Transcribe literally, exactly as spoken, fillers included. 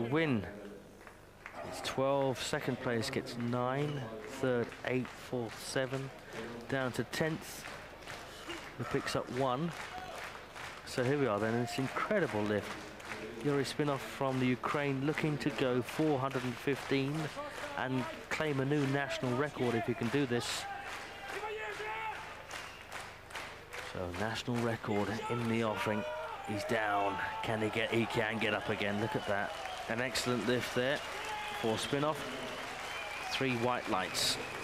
win. It's twelve, second place gets nine, third eight, fourth seven, down to tenth, who picks up one. So here we are then, this incredible lift. Yury Spinov from the Ukraine looking to go four hundred fifteen and claim a new national record if he can do this. So national record in the offing. He's down. Can he get? He can get up again. Look at that. An excellent lift there for Spinov. Three white lights.